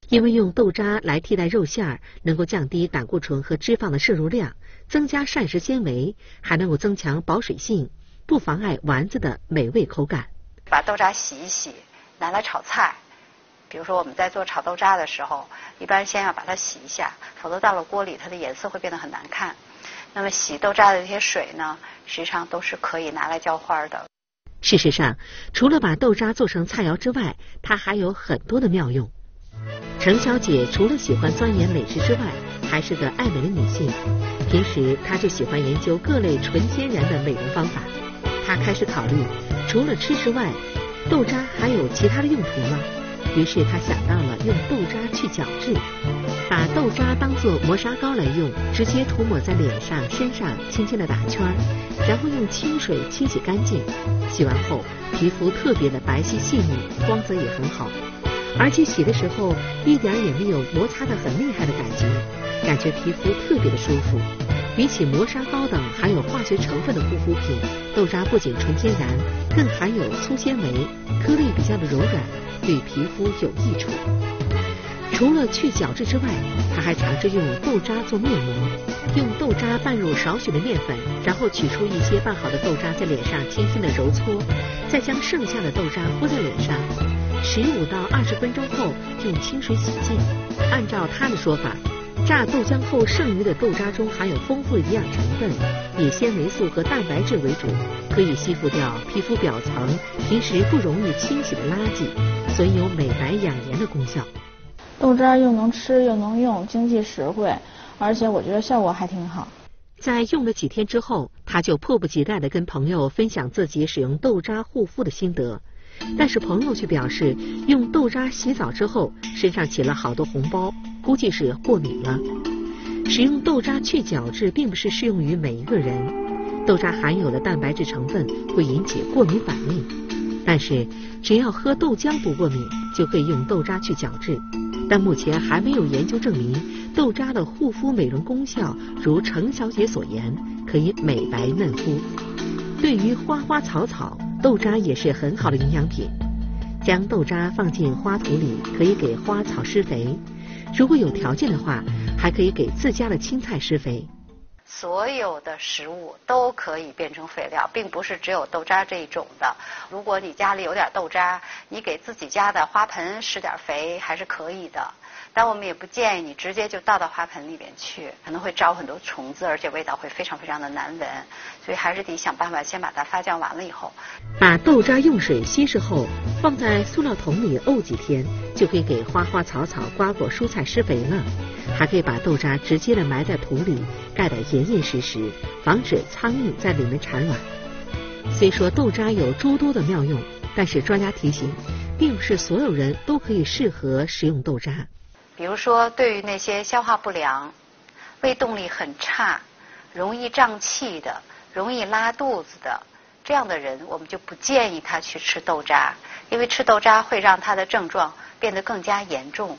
A: 因为用豆渣来替代肉馅儿，能够降低胆固醇和脂肪的摄入量，增加膳食纤维，还能够增强保水性，不妨碍丸子的美味口感。
M: 把豆渣洗一洗，拿来炒菜。比如说我们在做炒豆渣的时候，一般先要把它洗一下，否则到了锅里它的颜色会变得很难看。那么洗豆渣的这些水呢，实际上都是可以拿来浇花的。
A: 事实上，除了把豆渣做成菜肴之外，它还有很多的妙用。程小姐除了喜欢钻研美食之外，还是个爱美的女性。平时她就喜欢研究各类纯天然的美容方法。她开始考虑，除了吃之外，豆渣还有其他的用途吗？于是她想到了用豆渣去角质，把豆渣当作磨砂膏来用，直接涂抹在脸上、身上，轻轻的打圈，然后用清水清洗干净。洗完后，皮肤特别的白皙细腻，光泽也很好。而且洗的时候一点也没有摩擦的很厉害的感觉，感觉皮肤特别的舒服。比起磨砂膏等含有化学成分的护肤品，豆渣不仅纯天然，更含有粗纤维，颗粒比较的柔软，对皮肤有益处。除了去角质之外，他还尝试用豆渣做面膜，用豆渣拌入少许的面粉，然后取出一些拌好的豆渣，在脸上轻轻的揉搓，再将剩下的豆渣敷在脸上。十五到二十分钟后用清水洗净。按照他的说法，榨豆浆后剩余的豆渣中含有丰富的营养成分，以纤维素和蛋白质为主，可以吸附掉皮肤表层平时不容易清洗的垃圾，所以有美白养颜的功效。
L: 豆渣又能吃又能用，经济实惠，而且我觉得效果还挺好。
A: 在用了几天之后，他就迫不及待地跟朋友分享自己使用豆渣护肤的心得。但是朋友却表示，用豆渣洗澡之后身上起了好多红包，估计是过敏了。使用豆渣去角质并不是适用于每一个人，豆渣含有的蛋白质成分会引起过敏反应，但是只要喝豆浆不过敏，就可以用豆渣去角质。但目前还没有研究证明豆渣的护肤美容功效如程小姐所言，可以美白嫩肤。对于花花草草，豆渣也是很好的营养品。将豆渣放进花土里，可以给花草施肥，如果有条件的话，还可以给自家的青菜施肥。
M: 所有的食物都可以变成肥料，并不是只有豆渣这一种的。如果你家里有点豆渣，你给自己家的花盆施点肥还是可以的。但我们也不建议你直接就倒到花盆里边去，可能会招很多虫子，而且味道会非常非常的难闻。所以还是得想办法先把它发酵完了以后，
A: 把豆渣用水稀释后，放在塑料桶里沤几天，就可以给花花草草、瓜果蔬菜施肥了。还可以把豆渣直接的埋在土里，盖得严严实实，防止苍蝇在里面产卵。虽说豆渣有诸多的妙用，但是专家提醒，并不是所有人都可以适合食用豆渣。
M: 比如说对于那些消化不良、胃动力很差、容易胀气的、容易拉肚子的这样的人，我们就不建议他去吃豆渣，因为吃豆渣会让他的症状变得更加严重。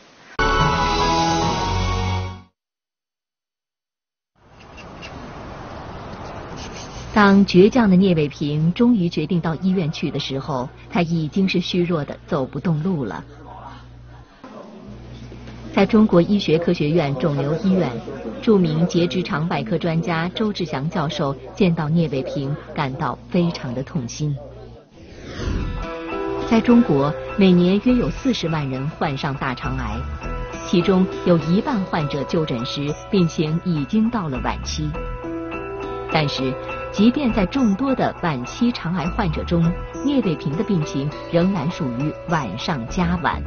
N: 当倔强的聂卫平终于决定到医院去的时候，他已经是虚弱的走不动路了。在中国医学科学院肿瘤医院，著名结直肠外科专家周志祥教授见到聂卫平，感到非常的痛心。在中国，每年约有四十万人患上大肠癌，其中有一半患者就诊时病情已经到了晚期。但是，即便在众多的晚期肠癌患者中，聂卫平的病情仍然属于晚上加晚。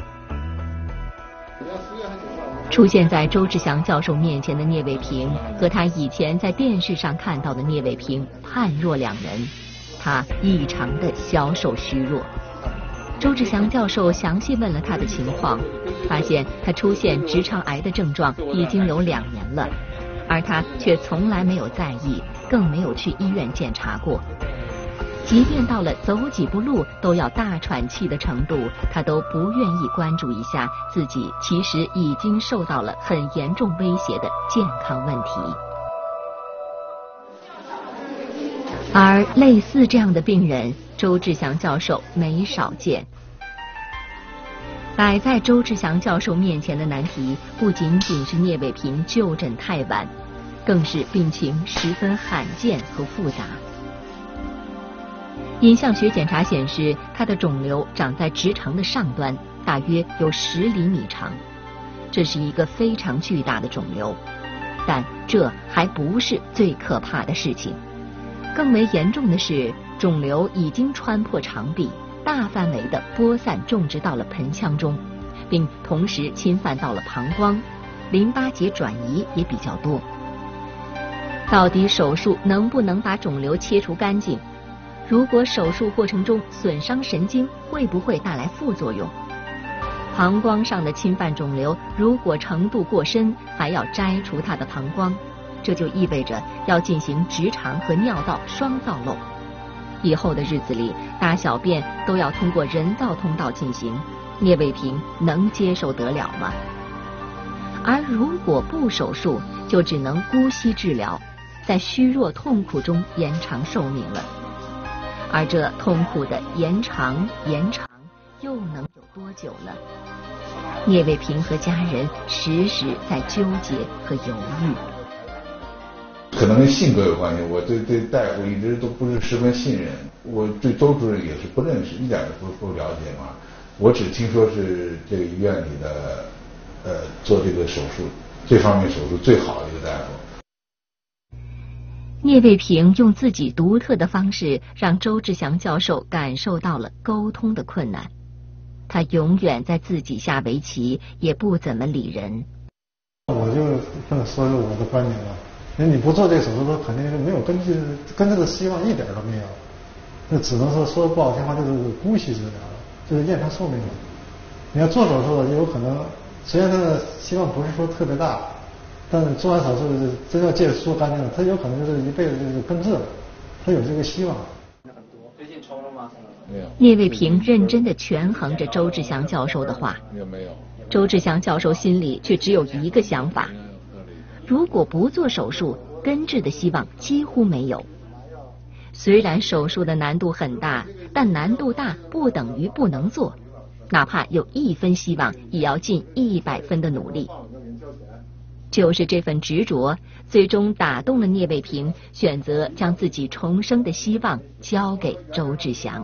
N: 出现在周志祥教授面前的聂卫平和他以前在电视上看到的聂卫平判若两人，他异常的消瘦虚弱。周志祥教授详细问了他的情况，发现他出现直肠癌的症状已经有两年了，而他却从来没有在意，更没有去医院检查过。即便到了走几步路都要大喘气的程度，他都不愿意关注一下自己其实已经受到了很严重威胁的健康问题。而类似这样的病人，周志祥教授没少见。 摆在周志祥教授面前的难题不仅仅是聂卫平就诊太晚，更是病情十分罕见和复杂。影像学检查显示，他的肿瘤长在直肠的上端，大约有十厘米长，这是一个非常巨大的肿瘤。但这还不是最可怕的事情，更为严重的是，肿瘤已经穿破肠壁，大范围的播散种植到了盆腔中，并同时侵犯到了膀胱，淋巴结转移也比较多。到底手术能不能把肿瘤切除干净？如果手术过程中损伤神经，会不会带来副作用？膀胱上的侵犯肿瘤如果程度过深，还要摘除它的膀胱，这就意味着要进行直肠和尿道双造瘘。以后的日子里，大小便都要通过人造通道进行，聂卫平能接受得了吗？而如果不手术，就只能姑息治疗，在虚弱痛苦中延长寿命了。而这痛苦的延长延长又能有多久呢？聂卫平和家人时时在纠结和犹豫。
O: 可能跟性格有关系，我对对大夫一直都不是十分信任，我对周主任也是不认识，一点都不不了解嘛。我只听说是这个医院里的呃做这个手术这方面手术最好的一个大夫。
N: 聂卫平用自己独特的方式让周志祥教授感受到了沟通的困难。他永远在自己下围棋，也不怎么理人。
P: 我就跟他说我的观点了，因为你不做这个手术，他肯定是没有根据跟这个希望一点都没有，那只能说说不好听话就是姑息治疗了，就是延长寿命了。你要做手术，有可能虽然他的希望不是说特别大，但是做完手术真要戒除干净了，他有可能就是一辈子就是根治了，他有这个希望。
G: 最近抽了吗？
O: 没有。
N: 聂卫平认真地权衡着周志祥教授的话。
O: 没有。
N: 周志祥教授心里却只有一个想法：如果不做手术，根治的希望几乎没有。虽然手术的难度很大，但难度大不等于不能做，哪怕有一分希望，也要尽一百分的努力。就是这份执着，最终打动了聂卫平，选择将自己重生的希望交给周志祥。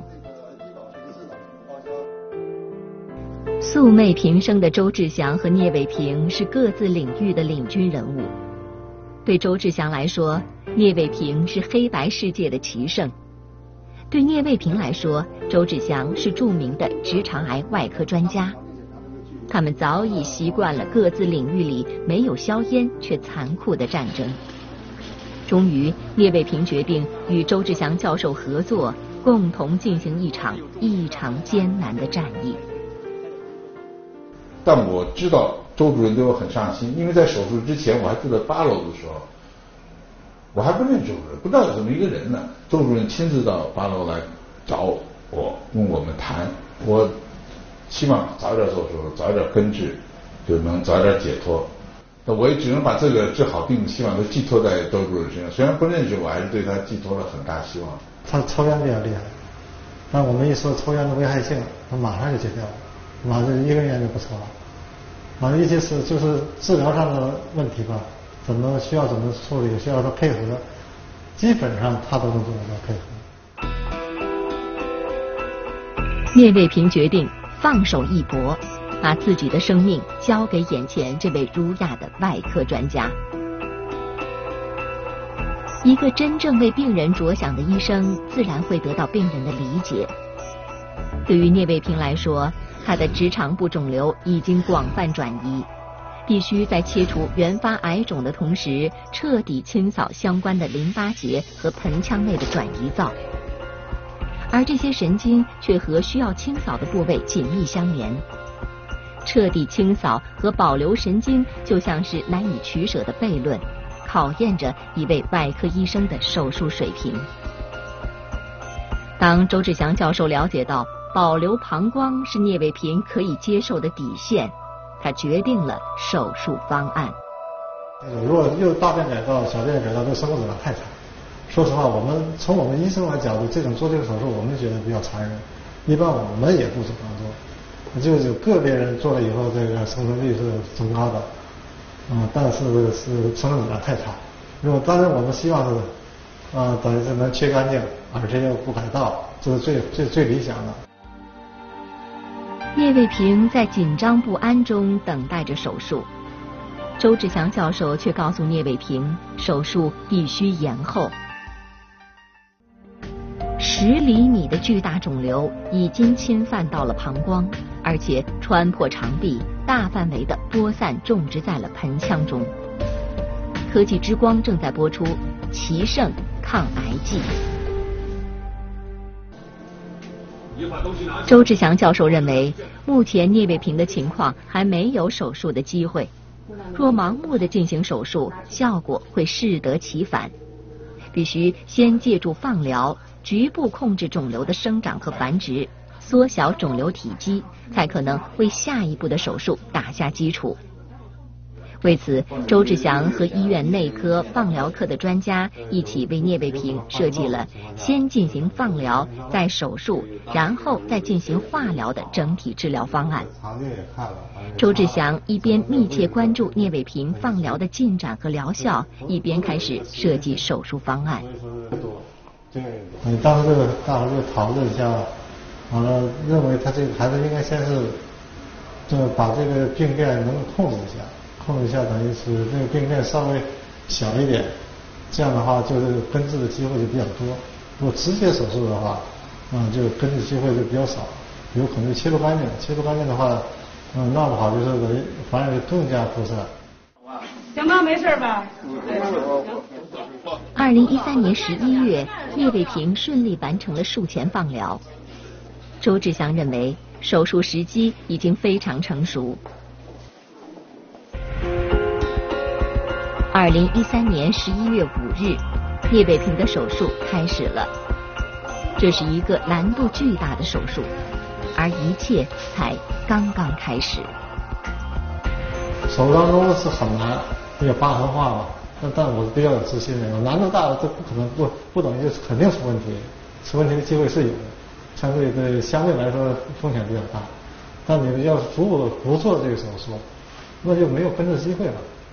N: 素昧平生的周志祥和聂卫平是各自领域的领军人物。对周志祥来说，聂卫平是黑白世界的棋圣；对聂卫平来说，周志祥是著名的直肠癌外科专家。他们早已习惯了各自领域里没有硝烟却残酷的战争。终于，聂卫平决定与周志祥教授合作，共同进行一场异常艰难的战役。
O: 但我知道周主任对我很上心，因为在手术之前我还住在八楼的时候，我还不认识周主任，不知道有这么一个人呢。周主任亲自到八楼来找我，跟我们谈，我希望早点做手术，早点根治，就能早点解脱。那我也只能把这个治好病的希望都寄托在周主任身上。虽然不认识，我还是对他寄托了很大希望。
P: 他抽烟比较厉害，但我们一说抽烟的危害性，他马上就戒掉了，马上一根烟就不抽了。反正一些是就是治疗上的问题吧，怎么需要怎么处理，需要他配合的，基本上他都能做得到配合。
N: 聂卫平决定放手一搏，把自己的生命交给眼前这位儒雅的外科专家。一个真正为病人着想的医生，自然会得到病人的理解。对于聂卫平来说，他的直肠部肿瘤已经广泛转移，必须在切除原发癌肿的同时，彻底清扫相关的淋巴结和盆腔内的转移灶。而这些神经却和需要清扫的部位紧密相连，彻底清扫和保留神经就像是难以取舍的悖论，考验着一位外科医生的手术水平。当周志祥教授了解到保留膀胱是聂卫平可以接受的底线，他决定了手术方案。
P: 如果又大便改造、小便改造，对生活质量太差。说实话，我们从我们医生来角度，这种做这个手术，我们觉得比较残忍，一般我们也不怎么做。 就是有个别人做了以后，这个生存率是增高的，嗯，但是是生存质量太差。如果当然我们希望是，呃，等于是能切干净，而且又不改道，这是最最最理想的。
N: 聂卫平在紧张不安中等待着手术，周志祥教授却告诉聂卫平，手术必须延后。十厘米的巨大肿瘤已经侵犯到了膀胱，而且穿破肠壁，大范围的播散种植在了盆腔中。科技之光正在播出《奇胜抗癌剂》。周志祥教授认为，目前聂卫平的情况还没有手术的机会，若盲目的进行手术，效果会适得其反。必须先借助放疗，局部控制肿瘤的生长和繁殖，缩小肿瘤体积，才可能为下一步的手术打下基础。为此，周志祥和医院内科、放疗科的专家一起为聂卫平设计了先进行放疗，再手术，然后再进行化疗的整体治疗方案。周志祥一边密切关注聂卫平放疗的进展和疗效，一边开始设计手术方案。
P: 对，你当时这个大伙就讨论一下，完了认为他这个孩子应该先是，这把这个病变能够控制一下。控制一下，等于是这个病变稍微小一点，这样的话就是根治的机会就比较多。如果直接手术的话，嗯，就根治机会就比较少，有可能就切除干净。切除干净的话，嗯，闹不好就是等于反而就更加扩散。
D: 小猫没事吧？
N: 二零一三年十一月，聂卫平顺利完成了术前放疗。周志祥认为，手术时机已经非常成熟。二零一三年十一月五日，聂卫平的手术开始了。这是一个难度巨大的手术，而一切才刚刚开始。
P: 手术当中是很难，那个疤痕化嘛，但但我比较有自信的，难度大了，这不可能不不等于就是肯定出问题，出问题的机会是有的，相对对相对来说风险比较大。但你要是不不做这个手术，那就没有根治机会了。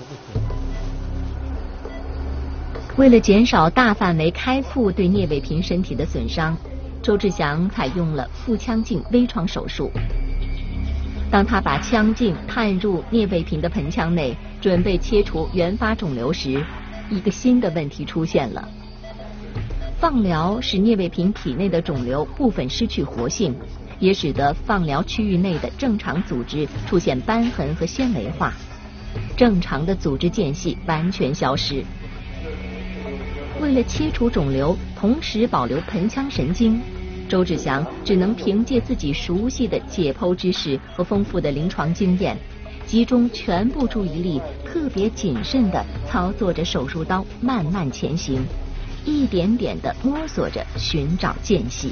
N: 为了减少大范围开腹对聂卫平身体的损伤，周志祥采用了腹腔镜微创手术。当他把腔镜探入聂卫平的盆腔内，准备切除原发肿瘤时，一个新的问题出现了。放疗使聂卫平体内的肿瘤部分失去活性，也使得放疗区域内的正常组织出现瘢痕和纤维化，正常的组织间隙完全消失。为了切除肿瘤，同时保留盆腔神经，周志祥只能凭借自己熟悉的解剖知识和丰富的临床经验，集中全部注意力，特别谨慎地操作着手术刀，慢慢前行，一点点地摸索着寻找间隙。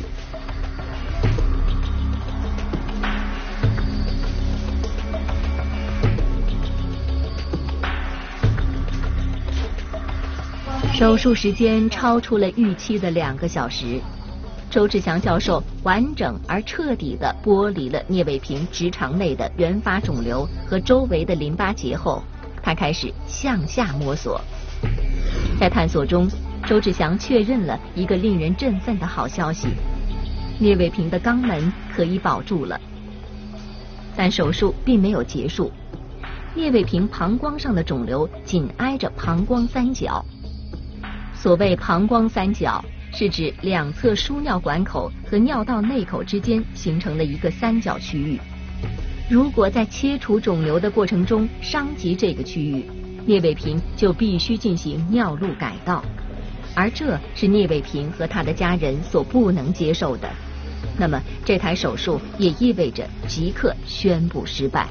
N: 手术时间超出了预期的两个小时，周志祥教授完整而彻底地剥离了聂卫平直肠内的原发肿瘤和周围的淋巴结后，他开始向下摸索。在探索中，周志祥确认了一个令人振奋的好消息：聂卫平的肛门可以保住了。但手术并没有结束，聂卫平膀胱上的肿瘤紧挨着膀胱三角。所谓膀胱三角，是指两侧输尿管口和尿道内口之间形成了一个三角区域。如果在切除肿瘤的过程中伤及这个区域，聂卫平就必须进行尿路改道，而这是聂卫平和他的家人所不能接受的。那么这台手术也意味着即刻宣布失败。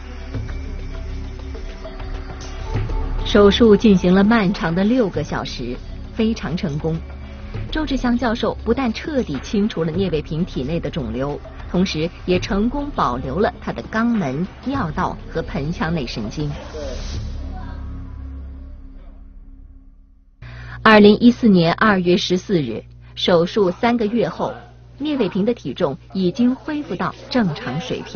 N: 手术进行了漫长的六个小时，非常成功。周志祥教授不但彻底清除了聂卫平体内的肿瘤，同时也成功保留了他的肛门、尿道和盆腔内神经。二零一四年二月十四日，手术三个月后， 聂卫平的体重已经恢复到正常水平。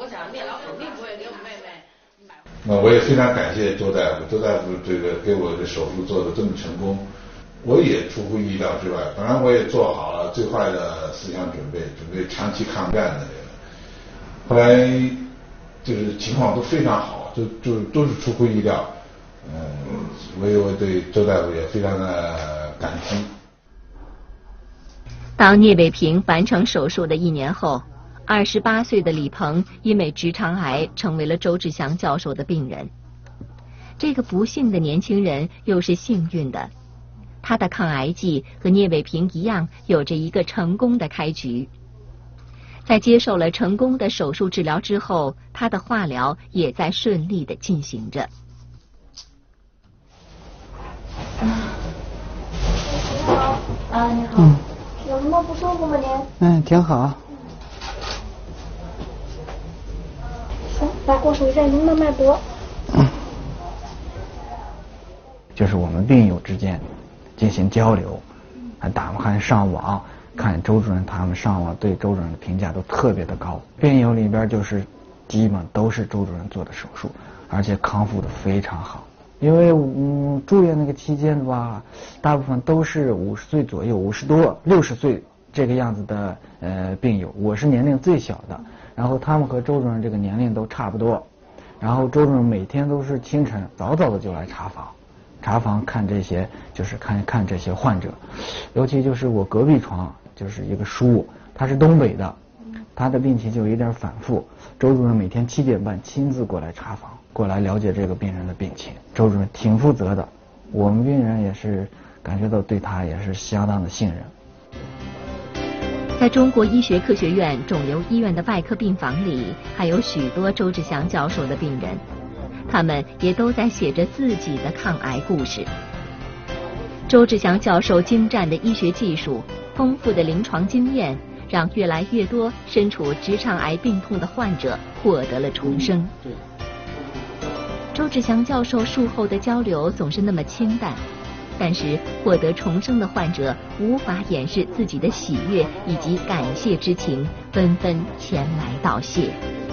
O: 那我也非常感谢周大夫，周大夫这个给我的手术做得这么成功，我也出乎意料之外。本来我也做好了最坏的思想准备，准备长期抗战的这个，后来就是情况都非常好，就就都是出乎意料。嗯，所以我对周大夫也非常的感激。
N: 当聂卫平完成手术的一年后，二十八岁的李鹏因为直肠癌成为了周志祥教授的病人。这个不幸的年轻人又是幸运的，他的抗癌剂和聂卫平一样，有着一个成功的开局。在接受了成功的手术治疗之后，他的化疗也在顺利地进行着。
Q: 你好。啊，你好。嗯。有什么不舒服吗您？
R: 嗯，挺好。
Q: 行，来，我数一下您的脉搏。
R: 嗯。就是我们病友之间进行交流，还打还上网看周主任，他们上网对周主任的评价都特别的高。病友里边就是基本都是周主任做的手术，而且康复的非常好。因为嗯住院那个期间吧，大部分都是五十岁左右，五十多、六十岁这个样子的呃病友，我是年龄最小的，然后他们和周主任这个年龄都差不多，然后周主任每天都是清晨早早的就来查房，查房看这些就是看看这些患者，尤其就是我隔壁床就是一个叔，他是东北的，他的病情就有点反复，周主任每天七点半亲自过来查房，过来了解这个病人的病情，周主任挺负责的，我们病人也是感觉到对他也是相当的信任。
N: 在中国医学科学院肿瘤医院的外科病房里，还有许多周志祥教授的病人，他们也都在写着自己的抗癌故事。周志祥教授精湛的医学技术、丰富的临床经验，让越来越多身处直肠癌病痛的患者获得了重生。周志祥教授术后的交流总是那么清淡，但是获得重生的患者无法掩饰自己的喜悦以及感谢之情，纷纷前来道谢。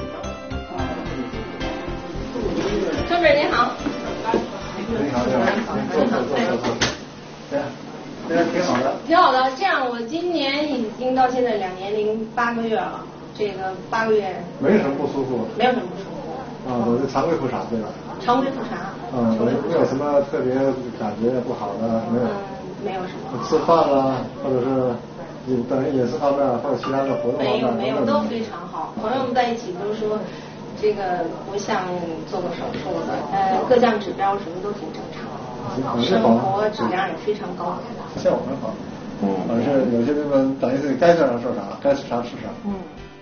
S: 周主任您好。
P: 你好，你好，坐坐坐坐坐。对，这挺好的。
S: 挺好的，这样我今年已经到现在两年零八个月了，这个八个月。
P: 没什么不舒服。
S: 没有什么不舒服。
P: 啊，我是肠胃复查对吧？
S: 肠胃复查。
P: 嗯，没有什么特别感觉不好的，没有。
S: 嗯，没有什么。
P: 吃饭啦，或者是饮等于饮食方面或者其他的活动方面。
S: 没有没有，都非常好。朋友们在一起都说，这个不像做过手术的，呃，各项指标什么都挺正常的，生活质量也非常高。
P: 效果很好。嗯。而且有些地方等于是该做啥做啥，该吃啥吃啥。
S: 嗯。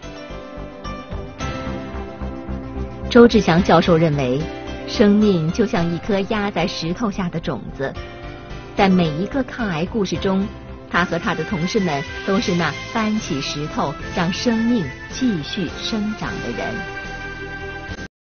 N: 周志祥教授认为，生命就像一颗压在石头下的种子，在每一个抗癌故事中，他和他的同事们都是那搬起石头让生命继续生长的人。